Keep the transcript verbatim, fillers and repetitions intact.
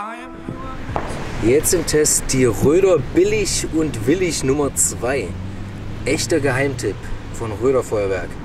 Jetzt im Test die Röder Billich und Willich Nummer zwei. Echter Geheimtipp von Röder Feuerwerk.